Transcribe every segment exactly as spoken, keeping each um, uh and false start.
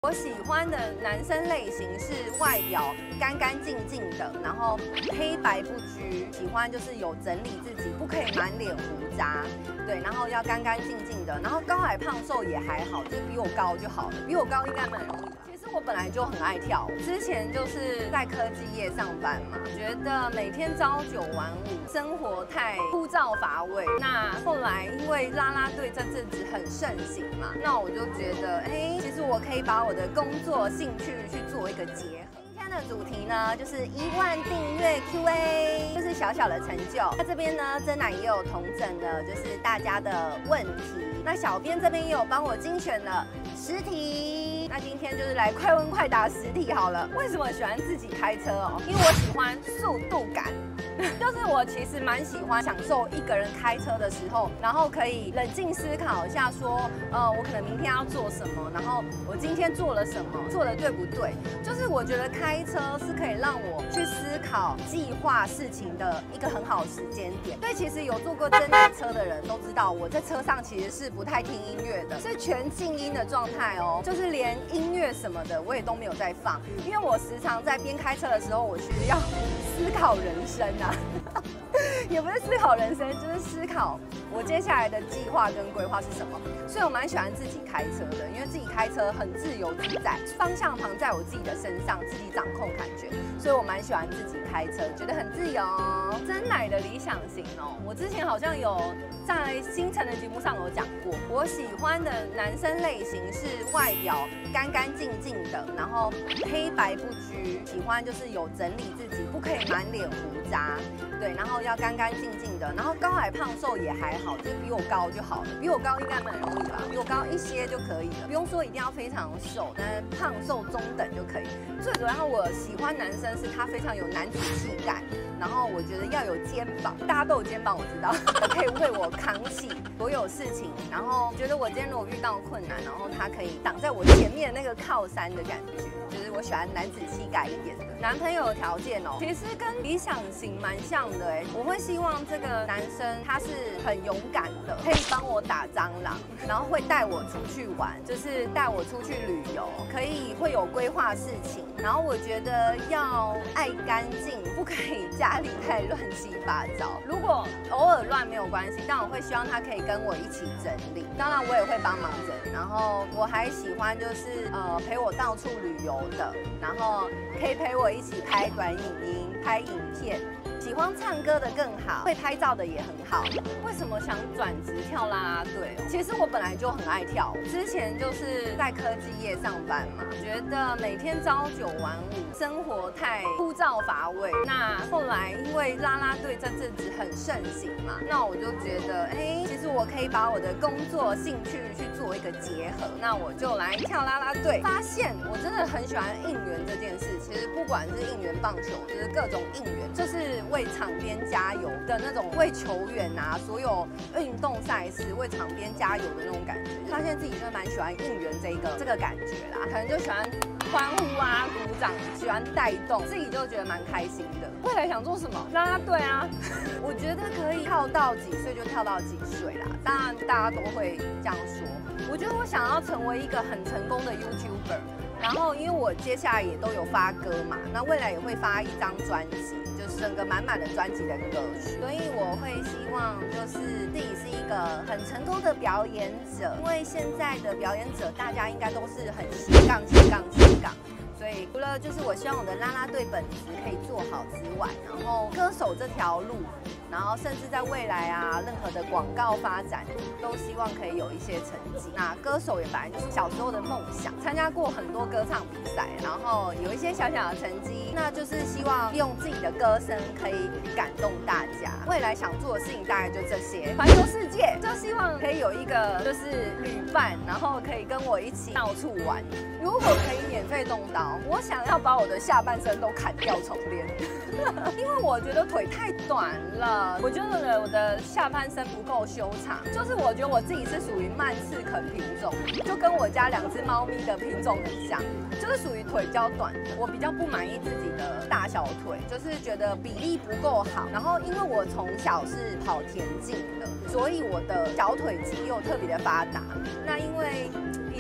我喜欢的男生类型是外表干干净净的，然后黑白不拘，喜欢就是有整理自己，不可以满脸胡渣，对，然后要干干净净的，然后高矮胖瘦也还好，就是比我高就好了，比我高应该蛮容易的。其实我本来就很爱跳舞，之前就是在科技业上班嘛，觉得每天朝九晚五，生活太枯燥乏味。那后来因为啦啦队这阵子很盛行嘛，那我就觉得，哎，其实我可以把我的工作兴趣去做一个结合。今天的主题呢，就是一万订阅 Q A， 就是小小的成就。那这边呢，真奶也有同整了，就是大家的问题。那小编这边也有帮我精选了十题。那今天就是来快问快答十题好了。为什么喜欢自己开车哦？因为我喜欢速度感。就是我其实蛮喜欢享受一个人开车的时候，然后可以冷静思考一下说，呃，我可能明天要做什么，然后我今天做了什么，做的对不对？就是我觉得开车是可以让我去思考、计划事情的一个很好的时间点。所以其实有坐过真奶车的人都知道，我在车上其实是不太听音乐的，是全静音的状态哦，就是连音乐什么的我也都没有在放，因为我时常在边开车的时候，我需要思考人生啊。也不是思考人生，就是思考我接下来的计划跟规划是什么。所以我蛮喜欢自己开车的，因为自己开车很自由自在，方向盘在我自己的身上，自己掌控感觉。所以我蛮喜欢自己开车，觉得很自由。真奶的理想型哦，我之前好像有在星辰的节目上有讲过，我喜欢的男生类型是外表干干净净的，然后黑白不拘，喜欢就是有整理自己，不可以满脸胡渣。对，然后要干干净净的，然后高矮胖瘦也还好，就是比我高就好了，比我高应该蛮容易吧，比我高一些就可以了，不用说一定要非常瘦，但是胖瘦中等就可以。最主要我喜欢男生是他非常有男子气概，然后我觉得要有肩膀，大家都有肩膀，我知道，可以为我扛起所有事情，然后觉得我今天如果遇到困难，然后他可以挡在我前面那个靠山的感觉，就是我喜欢男子气概一点的。男朋友的条件哦，其实跟理想型蛮像的哎，我会希望这个男生他是很勇敢的，可以帮我打蟑螂，然后会带我出去玩，就是带我出去旅游，可以会有规划事情，然后我觉得要爱干净，不可以家里太乱七八糟。如果偶尔乱没有关系，但我会希望他可以跟我一起整理，当然我也会帮忙整理。然后我还喜欢就是呃陪我到处旅游的，然后可以陪我一起拍短影音、拍影片。喜欢唱歌的更好，会拍照的也很好。为什么想转职跳啦啦队？其实我本来就很爱跳舞，之前就是在科技业上班嘛，觉得每天朝九晚五，生活太枯燥乏味。那后来因为啦啦队这阵子很盛行嘛，那我就觉得，哎，其实我可以把我的工作兴趣去做一个结合，那我就来跳啦啦队。发现我真的很喜欢应援这件事，其实不管是应援棒球，就是各种应援，就是为场边加油的那种，为球员啊，所有运动赛事为场边加油的那种感觉，发现自己就蛮喜欢应援这个这个感觉啦，可能就喜欢欢呼啊、鼓掌，喜欢带动，自己就觉得蛮开心的。未来想做什么？啦啦队啊，我觉得可以跳到几岁就跳到几岁啦，当然大家都会这样说。我觉得我想要成为一个很成功的 YouTuber， 然后因为我接下来也都有发歌嘛，那未来也会发一张专辑。就是整个满满的专辑的歌曲，所以我会希望就是自己是一个很成功的表演者，因为现在的表演者大家应该都是很斜杠斜杠斜杠，所以除了就是我希望我的啦啦队本职可以做好之外，然后歌手这条路，然后甚至在未来啊任何的广告发展，都希望可以有一些成绩。那歌手也本来就是小时候的梦想，参加过很多歌唱比赛，然后有一些小小的成绩，那就是希望用自己的歌声可以感动大家。未来想做的事情大概就这些，环游世界，就希望可以有一个就是旅伴，然后可以跟我一起到处玩。如果可以免费动刀，我想要把我的下半身都砍掉重练，因为我觉得腿太短了，我觉得我的下半身不够修长，就是我觉得我自己是属于慢刺啃品种，就跟我家两只猫咪的品种很像，就是属于腿比较短的。我比较不满意自己的大小腿，就是觉得比例不够好。然后因为我从小是跑田径的，所以我的小腿肌肉特别的发达。那因为以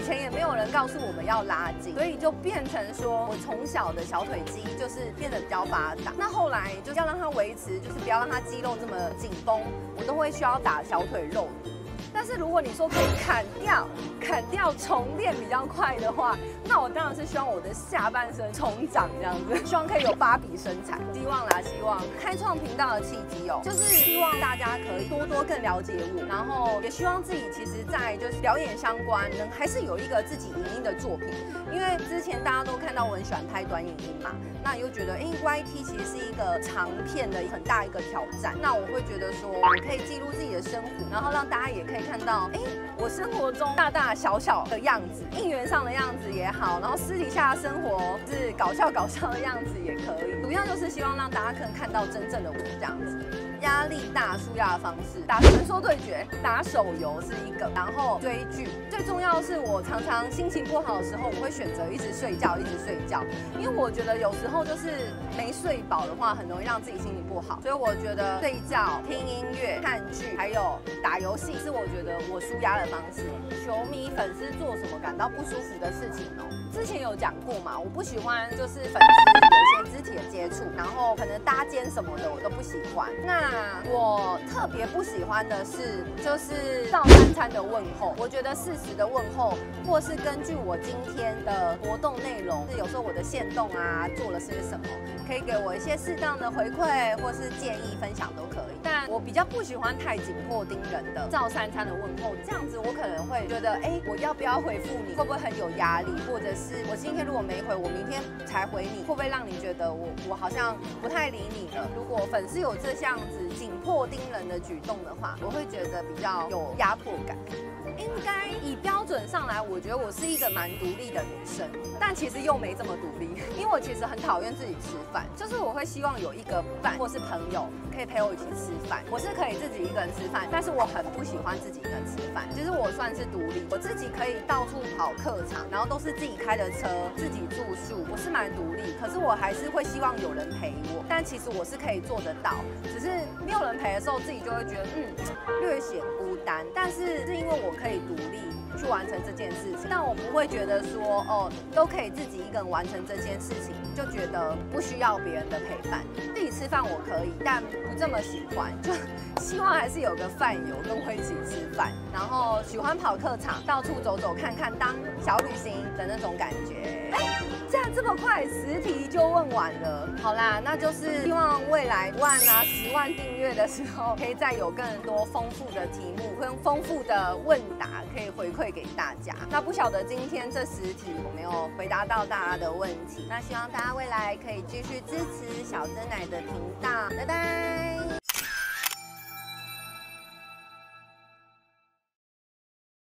前也没有人告诉我们要拉筋，所以就变成说我从小的小腿肌就是变得比较发达。那后来就是要让它维持，就是不要让它肌肉这么紧绷，我都会需要打小腿肉毒。但是如果你说可以砍掉、砍掉重练比较快的话，那我当然是希望我的下半身重长这样子，希望可以有芭比身材。希望啦，希望开创频道的契机哦，就是希望大家可以多多更了解我，然后也希望自己其实在就是表演相关，能还是有一个自己影音的作品。因为之前大家都看到我很喜欢拍短影音嘛，那又觉得哎 Y T 其实是一个长片的很大一个挑战。那我会觉得说，我可以记录自己的生活，然后让大家也可以看到，哎，我生活中大大小小的样子，应援上的样子也好，然后私底下的生活是搞笑搞笑的样子也可以。主要就是希望让大家可以看到真正的我这样子。压力大舒压的方式，打传说对决，打手游是一个，然后追剧。最重要的是，我常常心情不好的时候，我会选择一直睡觉，一直睡觉，因为我觉得有时候就是没睡饱的话，很容易让自己心情不好。所以我觉得睡觉、听音乐、看剧，还有打游戏，是我觉得我舒压的方式。球迷粉丝做什么感到不舒服的事情哦？之前有讲过嘛，我不喜欢就是粉丝有一些肢体的接触，然后可能搭肩什么的，我都不喜欢。那我特别不喜欢的是，就是照三餐的问候。我觉得适时的问候，或是根据我今天的活动内容，是有时候我的限动啊做了些什么，可以给我一些适当的回馈或是建议分享都可以。但我比较不喜欢太紧迫盯人的照三餐的问候，这样子我可能会觉得，哎，我要不要回复你？会不会很有压力？或者是我今天如果没回，我明天才回你，会不会让你觉得我我好像不太理你了？如果粉丝有这样子紧迫盯人的举动的话，我会觉得比较有压迫感。应该以标准上来，我觉得我是一个蛮独立的女生，但其实又没这么独立，因为我其实很讨厌自己吃饭，就是我会希望有一个伴或是朋友可以陪我一起吃饭。我是可以自己一个人吃饭，但是我很不喜欢自己一个人吃饭。其实我算是独立，我自己可以到处跑客场，然后都是自己开的车，自己住宿，我是蛮独立。可是我还是会希望有人陪我，但其实我是可以做得到，只是没有人陪的时候，自己就会觉得嗯略显孤单。但是是因为我可以独立去完成这件事情，但我不会觉得说哦都可以自己一个人完成这件事情，就觉得不需要别人的陪伴。自己吃饭我可以，但不这么喜欢，就希望还是有个饭友跟我一起吃饭，然后喜欢跑客场，到处走走看看，当小旅行的那种感觉。哎，这样这么快，十题就问完了。好啦，那就是希望未来万啊十万订阅的时候，可以再有更多丰富的题目跟丰富的问答，可以回馈给大家。那不晓得今天这十题有没有回答到大家的问题？那希望大家未来可以继续支持小真奶的频道，拜拜。